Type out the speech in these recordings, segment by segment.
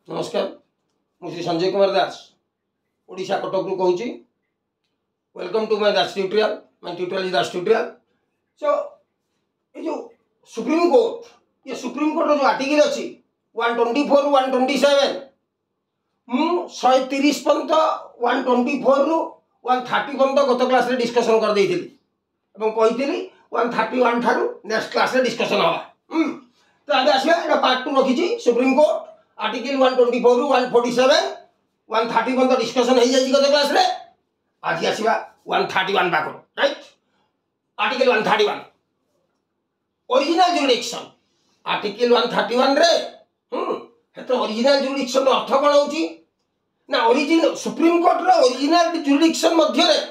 नमस्कार मुझे संजय कुमार दास ओडिशा कटक रु कहूँ welcome to my Das tutorial my tutorial is Das tutorial. So ये जो सुप्रीम कोर्ट जो आर्टिकल अच्छी 124 127 मु 130 पर्यंत 124 रु 130 पर्यंत गत क्लास रे डिस्कशन कर देइथिली एवं कहिथिली 131 ठारू नेक्स्ट क्लास रे डिस्कशन हवा। तो आज आसिया एटा पार्ट 2 रखिछि सुप्रीम कोर्ट आर्टिकल 124 रु 147 130 पर्यंत डिस्कशन हो जाइछि गत क्लास रे। आज आसिबा 131 बाको right. Article 131 original jurisdiction article 131 रे हेतो ओरिजिनल जुरिडिक्शन रो अर्थ कोन होची ना ओरिजिनल सुप्रीम कोर्ट रो ओरिजिनल जुरिडिक्शन मध्य रे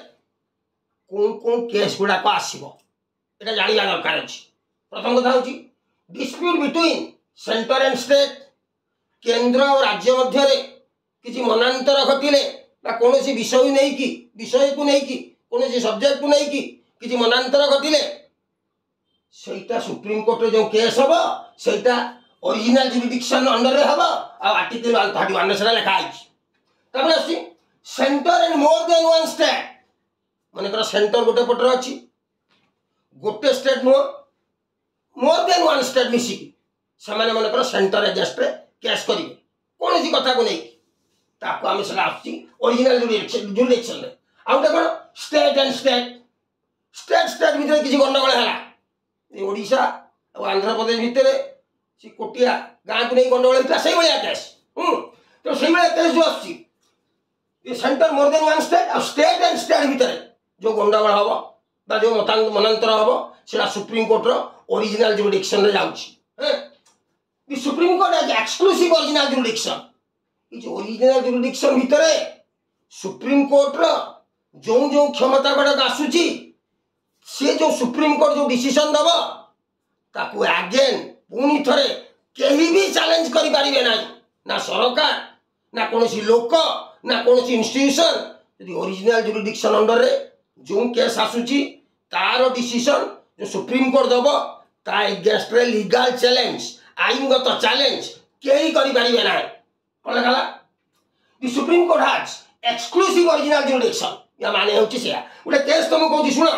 कोन केस गुडा को आसीबो एटा जानिबा दरकार अछि। प्रथम कथा होची dispute between centre and state केंद्र और राज्य मध्य रे किछि मनांतर घटिले बा कोनोसी विषय को नै कि कोनोसी सब्जेक्ट को नै कि किछि मनांतर घटिले सेटा सुप्रीम कोर्ट रे जो केस हबो सेटा ओरिजिनल जुरिडिक्शन अंडर रे हबो आ आर्टिकल 131 रे सेटा लिखा आइछि। तबले अछि centre and more then one state माने कर सेंटर गोटे पटर अछि गोटे state no more then one state मिसी से माने कर सेंटर एगेंस्ट रे केस करिवे कोनोसी कथा को नै ताको आमे सेटा आछि ओरिजिनल जुरिडिक्शन रे। आउटा कोन स्टेट एंड स्टेट भितर किछि गंडगोल हला ए ओडिशा और आंध्र प्रदेश भितर सी कोटिया गाँ को नहीं गंडगोल होता सही भाया केस तो सही भाया केस जो आछि ये सेंटर मोर देन वन स्टेट और स्टेट भितर जो गंडगोल हबो बा जो मनांतर हबो सेटा सुप्रीम कोर्ट रो ओरिजिनल जुरिडिक्शन रे जाउछि। The Supreme Court has exclusive original jurisdiction. ये जो ओरिजिनल जुरिडिक्शन भितर सुप्रीम कोर्ट रो जो क्षमता गुड़ाक आसुची से जो सुप्रीम कोर्ट जो डिसीजन दबो ताकू अगेन पुनी थरे केही भी चैलेंज करि परिबे नै ना सरकार ना कोनोसी लोक ना कोनोसी इंस्टीट्यूशन यदि ओरिजिनल जुरिडिक्शन अंडर रे जो केस आसुची तारो डिसीजन जो सुप्रीम कोर्ट दबो ता अगेंस्ट रे लीगल चैलेंज आईनगत चैलेंज केही करि परिबे नै कोन कहला the supreme court has exclusive original jurisdiction या माने होची से उडे केस तुम कहू सुनो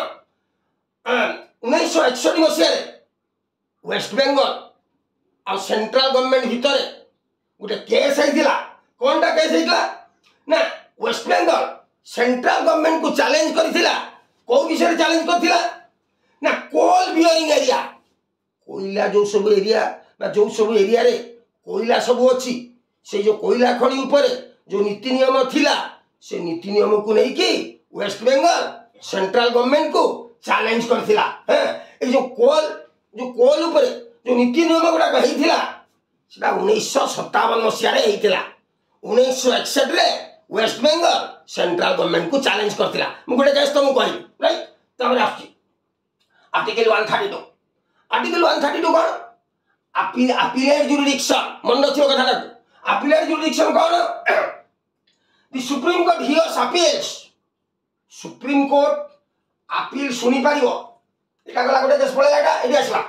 1961 मसिया रे वेस्ट बेंगल आ सेंट्रल गवर्नमेंट भितर उडे केस आइथिला कोनटा केस आइथिला ना वेस्ट बेंगल सेंट्रल गवर्नमेंट को चैलेंज करथिला को विषय चैलेंज करथिला ना कोल बियरिंग एरिया कोइला जो सब एरिया बा जो सब एरिया रे कोइला सब अछि से जो कोइला खणी ऊपर जो नीति नियम थिला से नीति नियम को नहीं कि वेस्ट बंगाल सेंट्रल गवर्नमेंट को चैलेंज करथिला हैं ए जो कोल ऊपर जो नीति नियम गुडा कहिथिला सेटा 1957 मसिया रे हेतिला 1961 रे वेस्ट बंगाल सेंट्रल गवर्नमेंट को चैलेंज करथिला मु गोटे केस तुम कहि राइट तमरे आछि आर्टिकल 132 कोन अपीलेट जुरिडिक्शन मन रखियो कथा अपीलेट जुरिडिक्शन कोन the supreme court hears appeals supreme court appeal सुनी पारिबो एटा गला गोटे केस पळेला एटा एडी आसला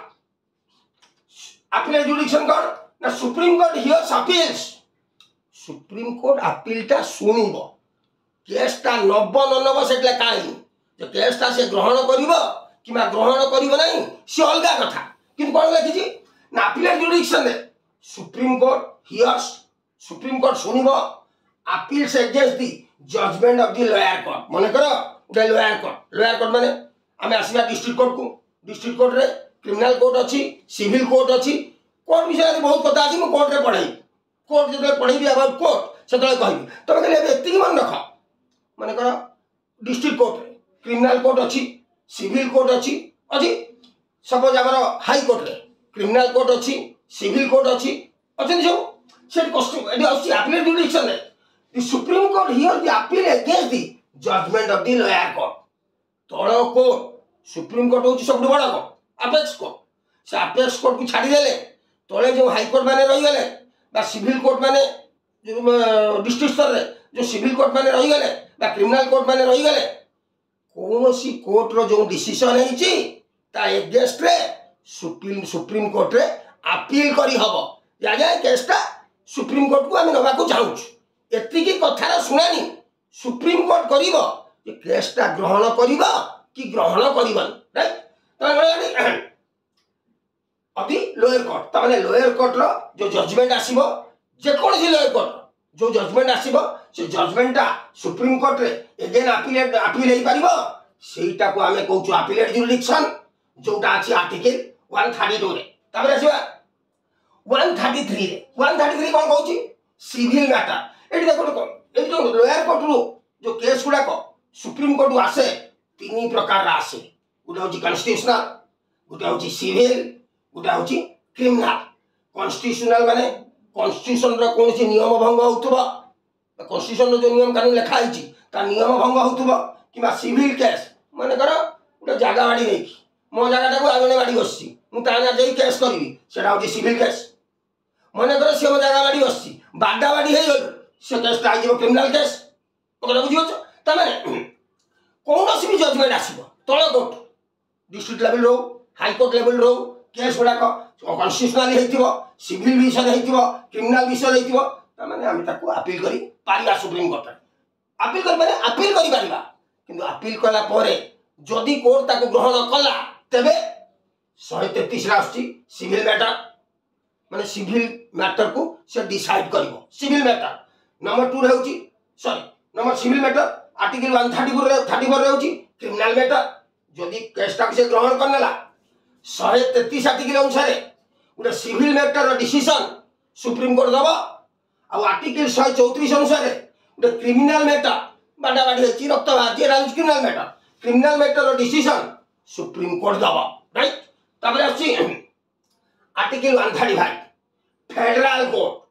अपीलेट जुरिडिक्शन कोन ना supreme court hears appeals supreme court अपीलटा सुनिबो केसटा नब सेटला काई जो केसटा से ग्रहण करिवो किमा ग्रहण करिवो नहीं से अलगा कथा किंतु कोन लिखिछि ना अपीलेट जुरिडिक्शन रे supreme court hears supreme court सुनिबो appeals against the judgment of the lower court मन करो उडे लोअर कोर्ट माने आमे आसीबा डिस्ट्रिक्ट कोर्ट रे क्रिमिनल कोर्ट अछि सिविल कोर्ट अछि कोर्ट विषय रे बहुत कथा अछि म कोर्ट रे पढाई कोर्ट जते पढाई अबाउट कोर्ट सेतले कहबी तमे कहले एतिकी मन रख मन करो डिस्ट्रिक्ट कोर्ट रे क्रिमिनल कोर्ट अछि सिविल कोर्ट अछि सपोज हमर हाई कोर्ट रे क्रिमिनल कोर्ट अछि सिविल कोर्ट अछि अछन जो सेट कॉस्ट एडी अछि अपीलेट जुरिडिक्शन रे the supreme court hear the appeal against the judgment of the lower court तळो कोर्ट सुप्रीम कोर्ट होछि सबडु बडा कोर्ट अपेक्स कोर्ट को छाडी देले तळे जो हाई कोर्ट माने रहि गेले बा सिविल कोर्ट माने जो डिस्ट्रिक्ट स्तर रे जो सिविल कोर्ट माने रहि गेले बा क्रिमिनल कोर्ट माने रहि गेले कोनोसी कोर्ट रो जो डिसीजन हेछि ता एगेंस्ट रे सुप्रीम कोर्ट रे अपील करी हबो या केसटा सुप्रीम कोर्ट को आम नवा चाहूँ एति कथार शुणानी सुप्रीम कोर्ट करिबो जे केसटा ग्रहण करिबो कि ग्रहण करिबन राइट अभी लोअर कोर्ट तमाने लोअर कोर्ट रो जो जजमेंट आसीबो जे कोन सी लोअर कोर्ट जो जजमेंट आसीबो से जजमेंटा सुप्रीम कोर्ट रे एगेन अपील हे परिबो सेटा को आमे कहूछु अपीलेट जुरिडिक्शन जोटा अछि आर्टिकल 132 रे तापर आसीबा 133 रे 133 कोन कहूछि सिविल मैटर एटी देखो कोन एटी जो लोअर कोर्ट रो जो केस गुडा को सुप्रीम कोर्ट आसे तीन प्रकार रा आसे गुडा होछि कॉन्स्टिट्यूशनल गुडा होछि सिविल गुडा होछि क्रिमिनल कॉन्स्टिट्यूशनल माने कॉन्स्टिट्यूशन रो कोन सी नियम भंग होतबा कॉन्स्टिट्यूशन रो जो नियम कानून लिखा आइछि ता नियम भंग होतबा किबा सिविल केस माने करो उटा जागा बाडी नेकी मो जागाटा को आगने बाडी बसछि मु ता ना जेई केस करबी सेटा होछि सिविल केस माने करो से मो जागा बाडी बसछि बाडा बाडी हे गल से केस ता आइबो क्रिमिनल केस ओकरा बुझियो ता माने कोन सी भी जजमेंट आसीबो तळ कोर्ट डिस्ट्रिक्ट लेवल रो हाई कोर्ट लेवल रो केस गुडा कॉन्स्टिट्यूशनल हेतिबो सिविल विषय हेतिबो क्रिमिनल विषय हेतिबो ता माने हम ताको अपील करी पारिबा सुप्रीम कोर्ट अपील कर माने अपील करी पारिबा किंतु अपील कला परे जदि कोर्ट ताको ग्रहण कला तबे 133 राष्ट्री सिविल मैटर माने सिविल मैटर को से डिसाइड करिवो सिविल मैटर नंबर 2 रहउची sorry number civil matter article 134 रहउची क्रिमिनल मैटर जदि केस ता से ग्रहण करनेला 133 आर्टिकल अनुसार गोटे civil matter decision supreme court दबा आ आर्टिकल 134 अनुसार गोटे क्रिमिनल मैटर बाडा बाडी अछि रक्त बाजी राज criminal matter decision supreme court दबा राइट तापर अछि आर्टिकल 135 फेडरल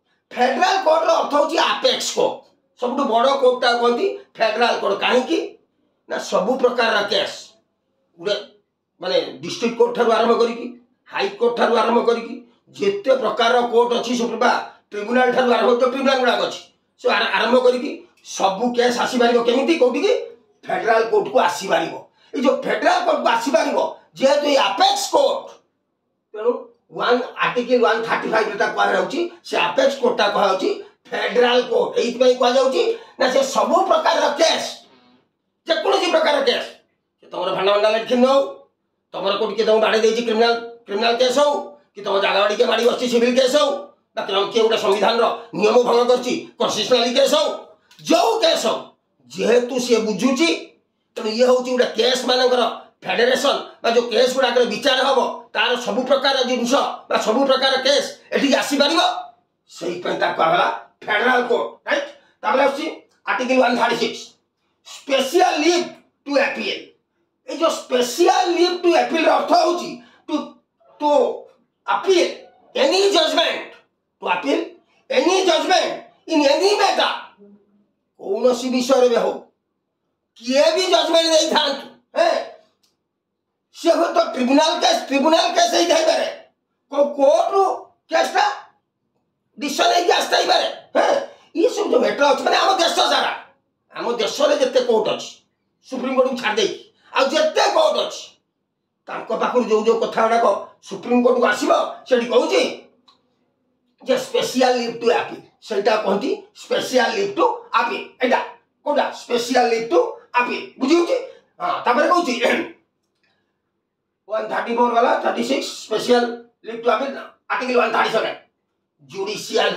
कोर्ट रो अर्थ होछि अपेक्स कोर्ट सबटु बडो कोर्ट ता कहंती फेडरल कोर्ट काहे कि ना सब प्रकार रा केस गुडे माने डिस्ट्रिक्ट कोर्ट ठारू आरंभ करी हाई कोर्ट ठारू आरंभ करी जेते प्रकार रो कोर्ट अछि सुप्रीम ट्रिब्यूनल ठारू आरंभ तो ट्रिब्यूनल गुडा अछि सो आरंभ करी सब केस आसी बारिबो केमिति कोठी कि फेडरल कोर्ट को आसी बारिबो ए जो फेडरल कोर्ट को आसी बारिबो जेहेतु ए अपेक्स कोर्ट तेनु आर्टिकल 135 ता कहै रहउची से अपेक्स कोर्ट ता कहै होची फेडरल कोर्ट एइत पई कहै जाउची ना से सब प्रकार रो केस जे कोनोसी प्रकार रो केस तमर भांडा लेट खिन हो तमर कोटी के तम बाडे देछि क्रिमिनल केस हो कि तम जागा बाडी के बाडी बसछि सिविल केस हो ना तम के उडा संविधान रो नियम भंग करछि कॉन्स्टिट्यूशनल केस हो जो केस हो जेहेतु से बुझुछि त ये होछि उडा केस मानकर फेडरेशन बा जो केस गुडा कर विचार हबो तार सब प्रकार जिंस बा सब प्रकार केस एठी आसी परिबो सही पे ता कहला फेडरल कोर्ट राइट ताबले अछि article 136 special leave to appeal ए जो स्पेशल लीव टू अपील अर्थ होची to appeal any judgment to appeal any judgment in any matter कौनसी विषय रे हो किए भी जजमेंट नहीं था है से हो तो ट्रिब्यूनल केस ही थाई पारे को कोर्ट रो केसटा डिसीजन है कि आस्ताई पारे है ये सब जो मैटर अछि माने हम देश सारा हम देश रे जते कोर्ट अछि सुप्रीम कोर्ट को छाड़ देई आ जते कोर्ट अछि तांको पाखु जो कथा को सुप्रीम कोर्ट को आसीबो सेठी कहूची जे स्पेशल लीव टू अपील सेटा कहंती स्पेशल लीव टू अपील एटा कोडा स्पेशल लीव टू अपील बुझिउची हां तापर कहूची 134 वाला 36 special leave to appeal article 137 judicial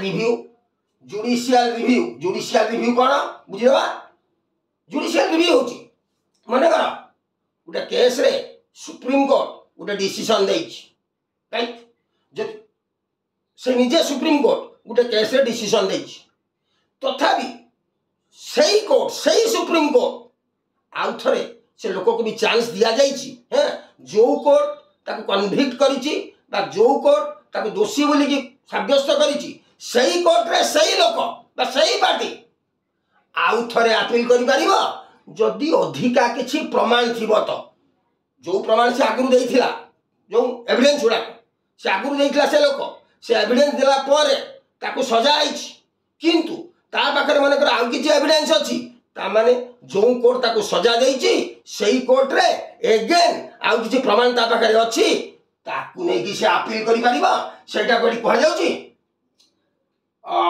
review कोन बुझिबा जुडिशियल रिव्यू होची मने करा उडा केस रे सुप्रीम कोर्ट उडा डिसीजन देछि राइट जे से निजे सुप्रीम कोर्ट उडा केस रे डिसीजन देछि तथापि सही कोर्ट सही सुप्रीम कोर्ट आउ थरे से लोक को भी चांस दिया जाइछि हैं जो कोर्ट ताको कन्विक्ट करिछि बा जो कोर्ट ताको दोषी बोली कि साब्यस्त करिछि सही कोर्ट रे सही लोक बा सही पार्टी आउ थरे अपील करि परिबो जदि अधिका किछि प्रमाण थिबो तो जो प्रमाण से आगुरु देइथिला जो एविडेंस उडा से आगुरु देइथिला से लोक से एविडेंस देला परे ताको सजा आइछि किंतु ता पाखरे माने कर आउ किछि एविडेंस अछि ता माने जो कोर्ट ताको सजा देइछि सही कोर्ट रे अगेन आउ किछि प्रमाण ता पाखरे अछि ताकू नै कि से अपील करि परिबा सेटा कोडी कह जाउछि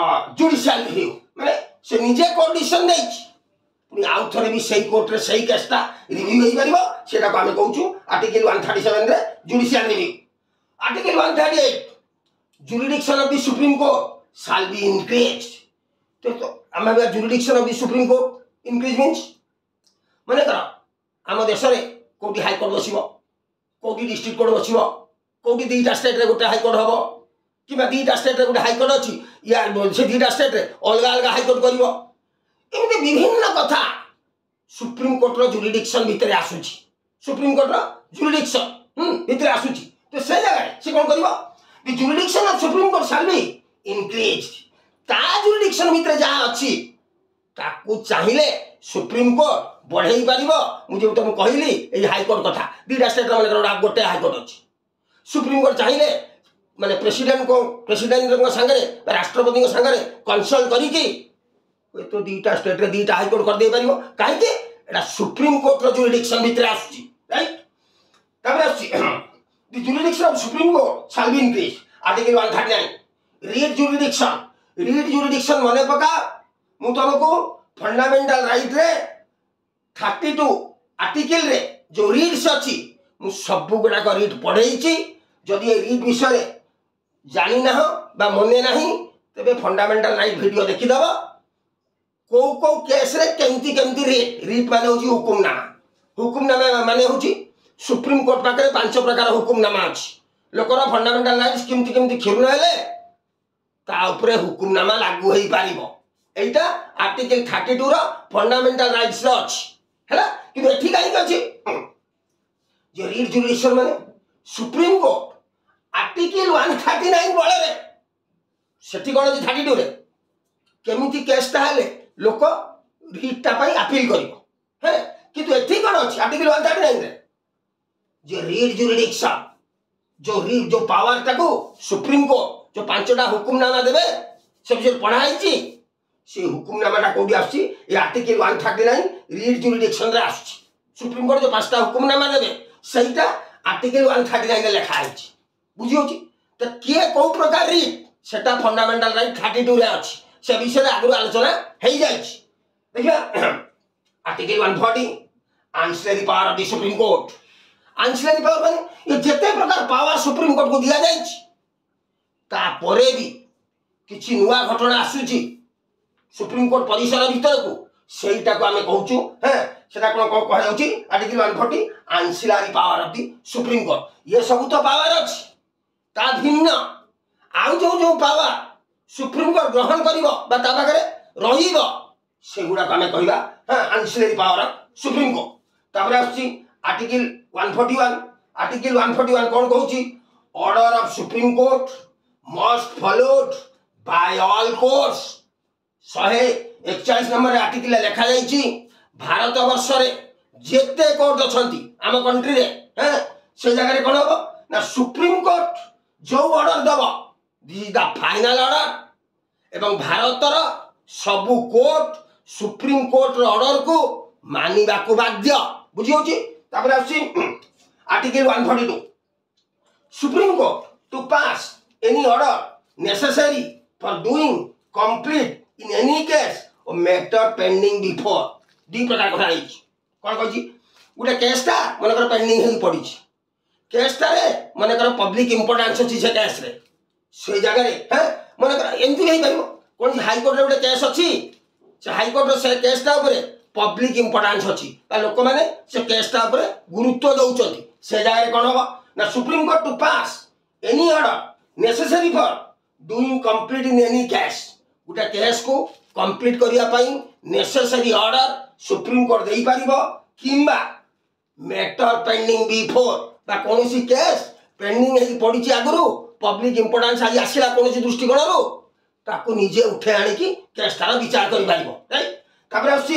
जुडिशियल रिव्यू माने से निजे कोर्ट डिसीजन नहीं पुनी आउ थरे भी सही कोर्ट रे सही केसटा रिव्यू होई परिबो सेटा को हमें कहूछु आर्टिकल 137 रे judicial review. Article 138 jurisdiction of the supreme court shall be increased. तो हमें jurisdiction of the supreme court increase means माने करा आम देश रे कोटी हाई कोर्ट बसिबो कोटी डिस्ट्रिक्ट कोर्ट बसिबो कोटी दीटा स्टेट रे गोटे हाई कोर्ट हबो किबा दीटा स्टेट रे गोटे हाई कोर्ट अछि या से दीटा स्टेट रे अलग अलग हाई कोर्ट करिवो एमते विभिन्न कथा सुप्रीम कोर्ट रो जुरिडिक्शन भितर आसुची सुप्रीम कोर्ट रो जुरिडिक्शन भितर आसुची तो से जगह से कोन करिवो the jurisdiction of supreme court shall be increased ता जुरिडिक्शन भितर जा अछि ताकू चाहिए सुप्रीम कोर्ट बढ़ई पारिबो मुझे तुम कहली ए हाई कोर्ट कथा दीटा स्टेट रे गोटे हाई कोर्ट अछि सुप्रीम कोर्ट चाहिए माने प्रेसिडेंट को संगे राष्ट्रपति को संगे कंसल्ट करी कि तो दीटा स्टेट रे दीटा हाई कोर्ट कर दे पारिबो काहे कि एटा सुप्रीम कोर्ट रो जुरिडिक्शन भितर आसुची राइट तबरे आसुची the jurisdiction of supreme court shall be increase article 139 writ jurisdiction माने पका मु तुमको फंडामेंटल राइट रे 32 आर्टिकल रे जो रीड्स अछि मु सब गुडा को रीड पढेई छी जदि ए रीड विषय जानी ना हो बा मने नाही तबे फंडामेंटल राइट वीडियो देखि दबो को केस रे केमती केमती रीड माने होची हुकुमनामा माने होची सुप्रीम कोर्ट पाकरे 5 प्रकार हुकुमनामा अछि लोकर फंडामेंटल राइट्स केमती केमती खिरुन हेले ता ऊपर हुकुमनामा लागू होई पारिबो एटा आर्टिकल 32 रो फंडामेंटल राइट्स रो अछि हैला कि एठी काई अछि जे रीड जुरिडिक्शन माने सुप्रीम कोर्ट आर्टिकल 139 बळे रे सेठी कोन 32 रे केमिति केस ता हेले लोक रीड ता पई अपील करिवो है किंतु एठी कोन अछि आर्टिकल 139 रे जे रीड जुरिडिक्शन जो पावर ताको सुप्रीम कोर्ट जो 5टा हुकुमनामा देबे से विषय पढाई छी से हुकुमनामाटा कोडी आछि ए आर्टिकल 139 रीड जुरिडिक्शन रे आछि सुप्रीम कोर्ट जो 5टा हुकुमनामा देबे सेटा आर्टिकल 139 रे लिखा आछि बुझियो छी त के को प्रकार रीड सेटा फंडामेंटल राइट 32 रे अछि से विषय आगु आलोचना हेई जाय छी देखिया article 140 ancillary power of the supreme court ancillary power माने ये जेते प्रकार पावर सुप्रीम कोर्ट को दिया जाय छी ता परे भी किछि नुवा घटना आसुची सुप्रीम कोर्ट परिसर भीतर को सेटा को हमें कहूछु हैं सेटा कोन कह जाउची article 140 ancillary power of the supreme court ये सब तो पावर अछि ता भिन्न आउ जो पावर सुप्रीम कोर्ट ग्रहण करिवो बा ता पाखरे रहिबो सेगुडा को हमें कहबा हां ancillary power of supreme court तापर आछि आर्टिकल 141 कोन कहूची order of supreme court must followed by all courts 141 number article लिखा जाइछि भारत वर्ष रे जेते कोर्ट अछंती आम कंट्री रे हैं से जगह रे कोन हो ना सुप्रीम कोर्ट जो ऑर्डर दबो this is the final order एवं भारत रो सबु कोर्ट सुप्रीम कोर्ट रो ऑर्डर को मानिबा को बाध्य बुझियो छी तापर आछि article 142 supreme court to pass any order necessary for doing complete in any case or matter pending before दी प्रकार कथा आइछ कोन कहछि गुटे केसटा मन कर पेंडिंग हेई पड़ी केसटा रे मन कर पब्लिक इंपोर्टेंस अछि से केस रे से जगह रे हैं मन कर एंती हेई परबो कोन हाई कोर्ट रे गुटे केस अछि से हाई कोर्ट रे से केसटा ऊपर पब्लिक इंपोर्टेंस अछि ता लोक माने से केसटा ऊपर गुरुत्व दउचंती से जगह रे कोन हो ना supreme court to pass any order necessary for doing complete in any case गुटे केस को कंप्लीट करिया पई नेसेसरी ऑर्डर सुप्रीम कोर्ट देई परिबो किंबा मैटर पेंडिंग बिफोर बा कोनोसी केस पेंडिंग हेई पडिची आगुरु पब्लिक इंपोर्टेंस आज आसिला कोनोसी दृष्टिकोण रो ताको निजे उठे आनी की केस तार विचार करि परिबो राइट तापर आसी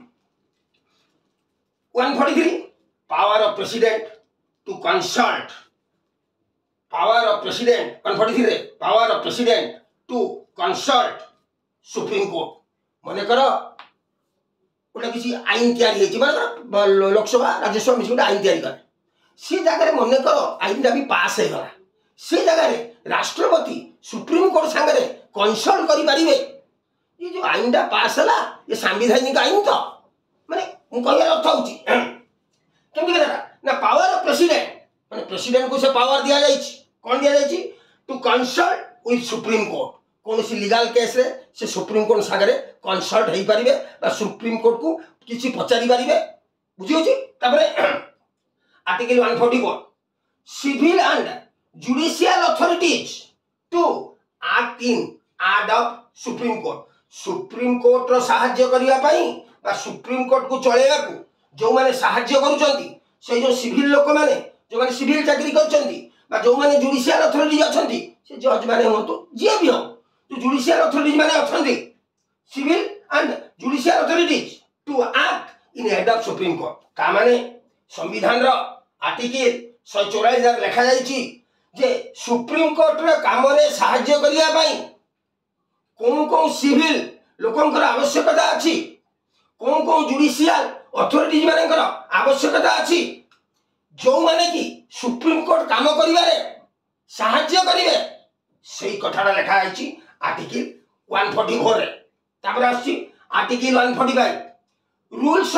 143 power of president to consult power of president 143 रे power of president to consult supreme court मने करो गोटे किसी आईन तैयारी हेछि माने लोकसभा राज्यसभा मिस गोटे आईन तैयारी करे से जगह रे मने करो आईनटा भी पास हे गला से जगह रे राष्ट्रपति सुप्रीम कोर्ट संगे कंसल्ट करि परिबे ये जो आईनटा पास है ये संवैधानिक आईन तो माने मु कहया अर्थ होची केमि करा ना पावर ऑफ प्रेसिडेंट माने प्रेसिडेंट को से पावर दिया जाई कोन दिया जाई to consult with supreme court कौन सी लीगल केस रे से सुप्रीम कोर्ट सागरे कंसल्ट हेई परिबे बा सुप्रीम कोर्ट को किछि पचारि परिबे बुझी होची तापरे article 144 civil and judicial authorities to act in aid of supreme court रो सहाय्य करिया पई बा सुप्रीम कोर्ट को चलेबा को जो माने सहाय्य करूचंती से जो सिविल लोक माने जो माने सिविल चाकरी करचंती बा जो माने जुडिशियल अथॉरिटी अछंती से जज माने हो तो जे भी हो जो जुडिशियल अथॉरिटी माने अछंती civil and judicial authorities to act in aid of supreme court का माने संविधान रो आर्टिकल 144 लिखा जाईची जे सुप्रीम कोर्ट रो काम रे सहाय्य करिया पई कौन सिविल लोकंकर आवश्यकता अछि कौन जुडिशियल अथॉरिटीज मानकर आवश्यकता अछि जो माने कि सुप्रीम कोर्ट काम करिवारे सहाय्य करिवे सेही कथाटा लिखा आइछि आर्टिकल 144 रे तापर आछि आर्टिकल 145 रूल्स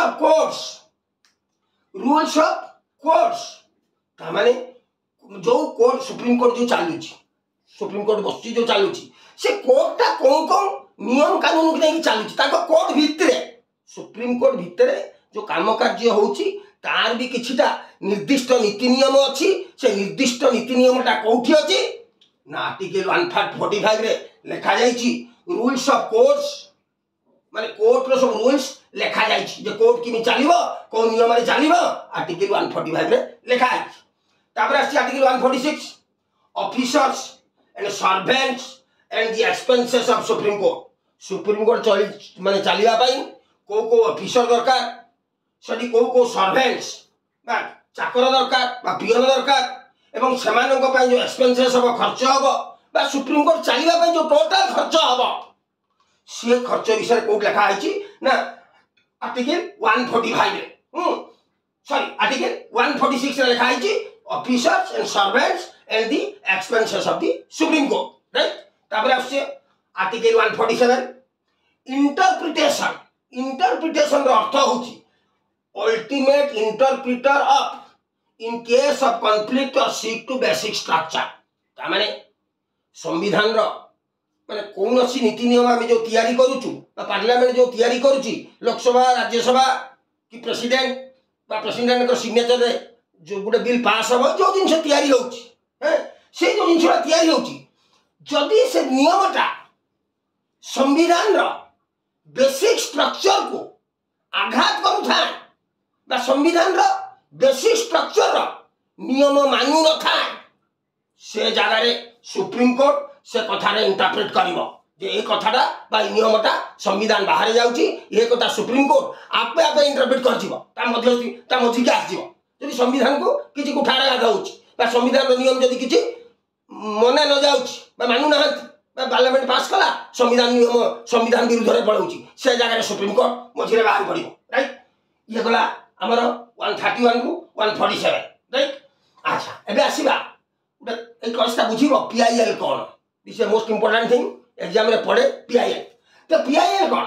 ऑफ कोर्ट्स ता माने जो कोर्ट सुप्रीम कोर्ट जो चालुछि सुप्रीम कोर्ट बस्ती जो चालुछि से कोर्टा कौन नियम कानून के नहीं चालुछि ताको कोर्ट भितरे सुप्रीम कोर्ट भितरे जो काम कार्य होउछि तार भी किछिटा निर्दिष्ट नीति नियम अछि से निर्दिष्ट नीति नियमटा कोठी अछि ना आर्टिकल 145 रे लिखा जाईछि रूल्स ऑफ कोर्ट्स माने कोर्ट रो सब रूल्स लिखा जाईछि जे कोर्ट किमि चालिबो कोन नियम रे चालिबो आर्टिकल 145 रे लिखा अछि तापर अछि article 146 officers and servants and the expenses of supreme court माने चालिबा पई को ऑफिसर दरकार सडी को सर्वेंट्स बा चाकर दरकार बा पियन दरकार एवं सेमानक पई जो एक्सपेंसेस हो खर्च हो बा सुप्रीम कोर्ट चालिबा पई जो टोटल खर्च हो से खर्च विषय कोट लिखा आइछि ना आर्टिकल 145 रे सॉरी आर्टिकल 146 रे लिखा आइछि officers and servants and the expenses of the supreme court right तापर आसे आर्टिकल 147 इंटरप्रिटेशन रो अर्थ होछि ultimate interpreter of in case of conflict और सीक टू बेसिक स्ट्रक्चर ता माने संविधान रो माने कोनोसी नीति नियम हम जो तैयारी करूछु बा पार्लियामेंट जो तैयारी करूची लोकसभा राज्यसभा कि प्रेसिडेंट को सिग्नेचर रे जो गुटे बिल पास हो जो जिनसे तैयारी होची हैं से जो जिनसे तैयारी होची जदी से नियमटा संविधान रो बेसिक स्ट्रक्चर को आघात करूथा बा संविधान रो बेसिक स्ट्रक्चर रो नियम मानु न था से जगह रे सुप्रीम कोर्ट से कथा रे इंटरप्रेट करिवो जे ए कथाटा बा नियमटा संविधान बाहर जाउची ए कथा सुप्रीम कोर्ट आपे आपे इंटरप्रेट करजिवो ता मध्य के आसीवो जदि संविधान को किछि कुठारे आगा होची बा संविधान रो नियम जदि किछि मने न जाउची बा मानु नाहंती बा पार्लियामेंट पास कला संविधान नियम संविधान विरुद्ध रे पळौची से जगह रे सुप्रीम कोर्ट मझिरे बाहर पड़िवो राइट ये गला हमर 131 को 147 राइट अच्छा एबे आसीबा एक कष्टा बुझिबो पीआईएल कोन this is most important thing exam रे पड़े पीआईएल तो पीआईएल कोन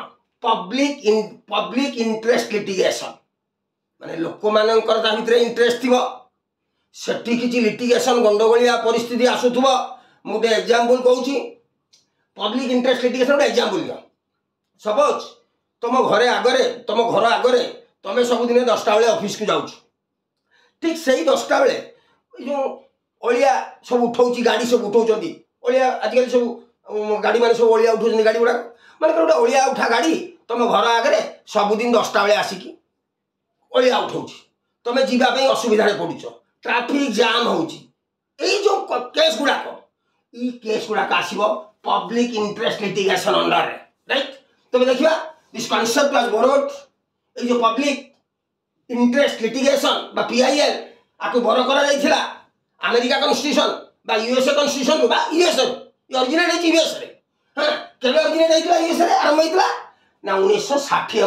पब्लिक इंटरेस्ट लिटिगेशन माने लोक मानकर ता भितरे इंटरेस्ट थिबो सेठी किछि लिटिगेशन गंडगोलिया परिस्थिति आसुथबो मुटे एग्जांपल कहूची पब्लिक इंटरेस्ट लिटिगेशन रे एग्जांपल लियो सपोज तुम घर आगरे तुम सब दिन 10टा बेले ऑफिस को जाउछ ठीक सही 10टा बेले जो ओलिया सब उठाउची गाड़ी सब उठाउचंदी ओलिया आजकल सब गाड़ी माने सब ओलिया उठाउचंदी गाड़ी गुडा माने गोटे ओलिया उठा गाड़ी तुम घर आगरे सब दिन 10टा बेले आसिकी ओलिया उठाउची तुम जीवा पे असुविधा रे पडुछ ट्रैफिक जाम होउची एई जो केस गुडा को ई केस गुडा का आसीबो public interest litigation under right तुम देखिबा दिस कांसेप्ट वाज बोरोड ए जो पब्लिक इंटरेस्ट लिटिगेशन बा पीआईएल आको बरो करा जायथिला अमेरिका कॉन्स्टिट्यूशन बा यूएसए कॉन्स्टिट्यूशन बा यूएसए ओरिजिनेट है यूएसए रे हां केबे ओरिजिनेट हैतला यूएसए रे आरंभ हैतला ना 1960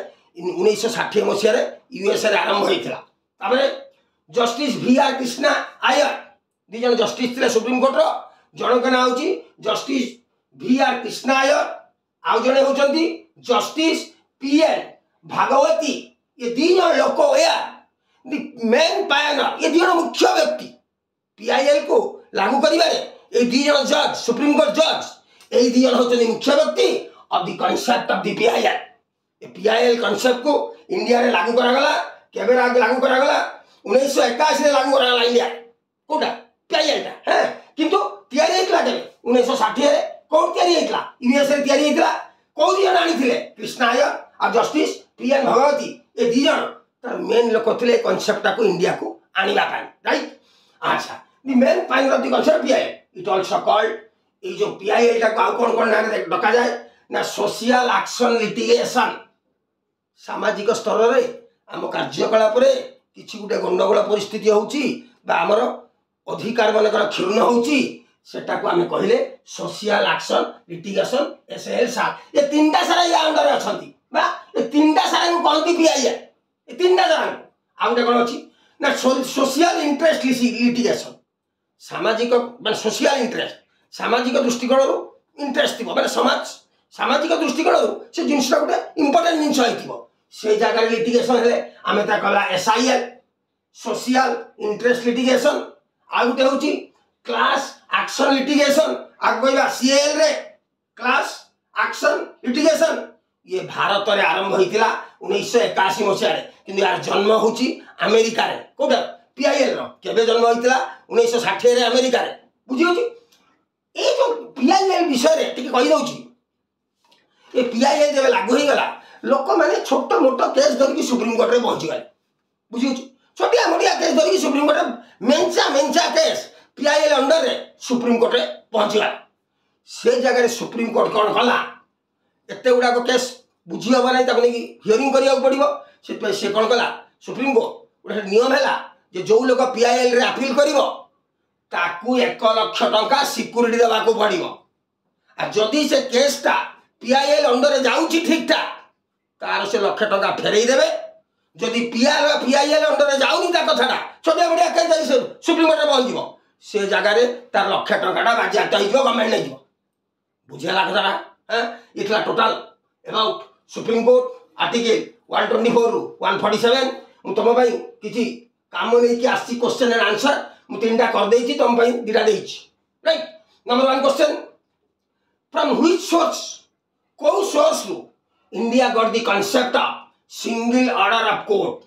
मसिया रे यूएसए रे आरंभ हैतला ताबे जस्टिस वीआर कृष्णा आयर दि जन जस्टिस थिले सुप्रीम कोर्ट रो जण के नाम होची जस्टिस वीआर कृष्णा आयर आउ जड़े होचंती जस्टिस पीएन भागवती। ये दी जन लोक या मेन पायनर, ये दी जन मुख्य व्यक्ति पीआईएल को लागू करिबारे ए दी जन जज सुप्रीम कोर्ट जज ए दी जन होचंती मुख्य व्यक्ति of the concept of the PIL. ए पीआईएल कांसेप्ट को इंडिया रे लागू करा गला केबे लागू करा गला 1981 रे लागू करा गला इंडिया कोटा पीआईएल ता है किंतु तयारी हेतला केबे 1960 रे कोन तयारी हेतला यूएस रे तयारी हेतला को दी जन आनी थिले कृष्ण अय्यर और जस्टिस पीएन भगवती ए दी जन तर मेन लोक थिले कांसेप्ट को इंडिया को आनिबा पाई राइट। अच्छा the main point of the concept PIL it also called ए जो पीआईएल ता को कोन कोन नाम डका जाय ना सोशल एक्शन लिटिगेशन। सामाजिक स्तर रे आम कार्यकलाप रे किछि गुटे गंडगोल परिस्थिति होउची बा हमर अधिकार मनकर क्षुण्ण होउची सेटा को आमे कहिले सोशल एक्शन लिटिगेशन एसएल सा ये तीनटा सारा या अंडर अछंती बा ये तीनटा सारा को कोनती पीआईएल ये तीनटा सारा आ गुटे कोन अछि ना सोशल इंटरेस्ट लिटिगेशन सामाजिक माने सोशल इंटरेस्ट सामाजिक दृष्टिकोण रो इंटरेस्ट थिबो माने समाज सामाजिक दृष्टिकोण रो से जिनसटा गुटे इंपोर्टेंट जिनस आइथिबो से जगह लिटिगेशन हेले आमे ता कहला एसआईएल सोशल इंटरेस्ट लिटिगेशन आ गुटे होची क्लास एक्शन लिटिगेशन आ कहबा सीएल रे क्लास एक्शन लिटिगेशन। ये भारत रे आरंभ होइतिला 1981 मसिया रे किंतु यार जन्म होची अमेरिका रे कोडा पीआईएल रो केबे जन्म होइतिला 1960 रे अमेरिका रे बुझी होची। ए जो पीआईएल विषय रे टिके कहि दउची ए पीआईएल जेबे लागू होई गला लोक माने छोट मोट केस धरकी सुप्रीम कोर्ट रे पहुंची गले बुझी होची छोटिया मोटिया केस धरकी सुप्रीम कोर्ट रे मेंचा केस पीआईएल अंडर रे सुप्रीम कोर्ट रे पहुंची गला। से जगह रे सुप्रीम कोर्ट कोन कला एते गुडा को केस बुझी हबा नै तकने की हियरिंग करिया पड़िबो से कोन कला सुप्रीम कोर्ट उडे नियम हैला जे जो लोक पीआईएल रे अपील करिवो ताकू 1 लाख टंका सिक्योरिटी देबा को पड़िबो आ जदी से केसटा पीआईएल अंडर जाउची ठीक ठाक तार से लाख टंका फेरई देबे जदी पीआईएल अंडर जाउनी ता कथाटा छोटे बड़िया के जाई सुप्रीम कोर्ट रे पहुंच जीवो से जगह रे तार लाख टंकाटा बाजियात होइबो गवर्नमेंट नै जीवो बुझियाला कथाटा हैं इतला total about supreme court article 124 रु 147 मु तम भाई किछि काम नै कि आसी क्वेश्चन एंड आंसर मु तीनटा कर देछि तम भाई दिटा देछि right. Number 1 question from which source को सोर्स रु India got the concept of single order of court.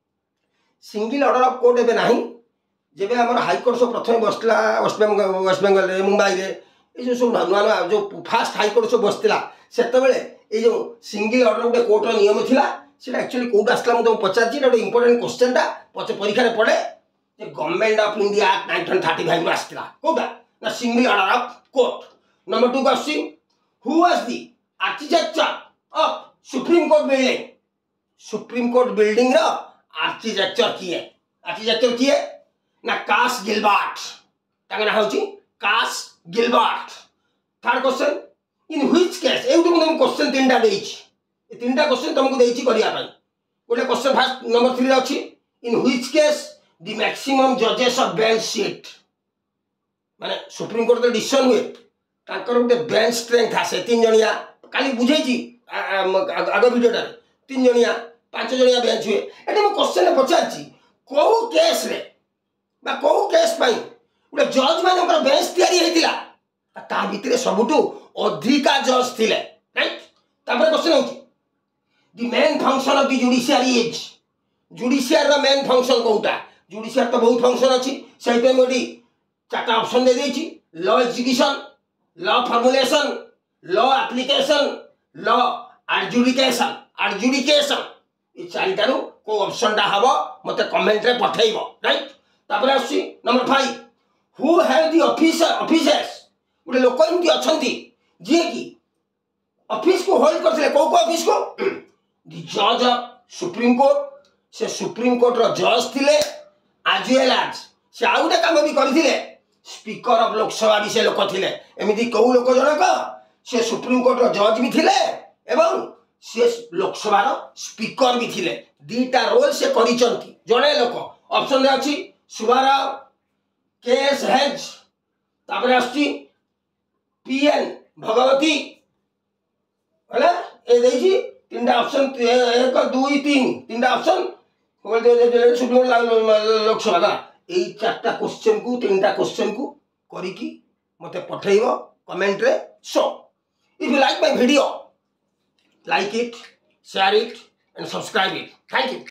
Single order of court एबे नाही जेबे हमर हाई कोर्ट सो प्रथम बसला वेस्ट बंगाल रे मुंबई रे ए जो सब नुआ जो फास्ट हाई कोर्ट सो बसतिला सेते बेले ए जो सिंगल ऑर्डर गुटे कोर्ट रो नियम थिला सेटा एक्चुअली कोड आसला मु तो पचारची एटा इंपोर्टेंट क्वेश्चन ता पछे परीक्षा रे पड़े जे गवर्नमेंट ऑफ इंडिया एक्ट 1935 रो आस्तिला कोडा ना single order of court. Number 2 question who was the architecture of supreme court building. Supreme court building रो आर्किटेक्चर किए ना कास गिलबर्ट तांगा ना होची Cass Gilbert. Third question in which case ए तुम क्वेश्चन तीनटा देइछि ए तीनटा क्वेश्चन तुमको देइछि करिया भाई गोटे क्वेश्चन फर्स्ट नंबर 3 रे अछि in which case the maximum जजेस ऑफ बेंच सीट माने सुप्रीम कोर्ट रे डिसीजन हुए तांकर गोटे बेंच स्ट्रेंथ आसे 3 जणिया काली बुझेछि आगो वीडियो टा 3 जणिया 5 जणिया बेंच हुए एटा म क्वेश्चन पचारछि को केस रे बा को केस पाई गोटे जज मानकर बेंच तयारी हेतिला ता भितरे सबुटू अधिका जज थिले राइट। तापर क्वेश्चन होची the main function of the judiciary is judiciary the main function कोउटा जुडिशियर तो बहुत फंक्शन अछि सेहि पे मोडी चारटा ऑप्शन दे देछि law execution law formulation law application law adjudication ई चारिटारू को ऑप्शन टा हबो मते कमेंट रे पठेइबो राइट। तापर आसी number 5 who have the officers गुटे लोक एमती अछंती जे कि ऑफिस को होल्ड करथिले को ऑफिस को द जज ऑफ सुप्रीम कोर्ट से सुप्रीम कोर्ट रो जज थिले आज वेल आज से आउटे काम भी करथिले स्पीकर ऑफ लोकसभा भी से लोक थिले एमिति को लोक जनक से सुप्रीम कोर्ट रो जज भी थिले एवं से लोकसभा रो स्पीकर भी थिले दीटा रोल से करिचंती जणे लोक ऑप्शन रे अछि सुबाराव केएस हेज तापर आछि पीएन भगवती हेला ए देछि तीनटा ऑप्शन 1 2 3 तीनटा ऑप्शन बोलते सुप्रीम लोकसभा का एई चारटा क्वेश्चन को तीनटा क्वेश्चन को करिकी मते पठेइबो कमेंट रे so if you like my video like it, share it and subscribe it. Thank you.